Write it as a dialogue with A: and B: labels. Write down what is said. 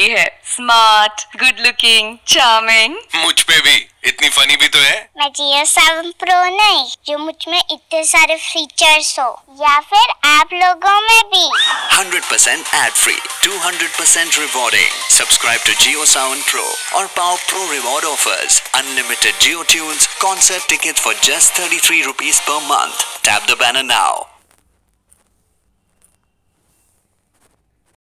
A: ही है, smart, good looking, charming.
B: मुझ पे भी इतनी फनी भी तो है।
C: मैं जियो सावन प्रो नहीं, जो मुझ में इतने सारे फीचर्स हो, या फिर आप लोगों में भी
D: 100% ad free, 200% rewarding. Subscribe to JioSaavn Pro और पाओ Pro Reward offers. Unlimited Jio tunes, concert tickets for just 33 rupees per month. Tap the banner now.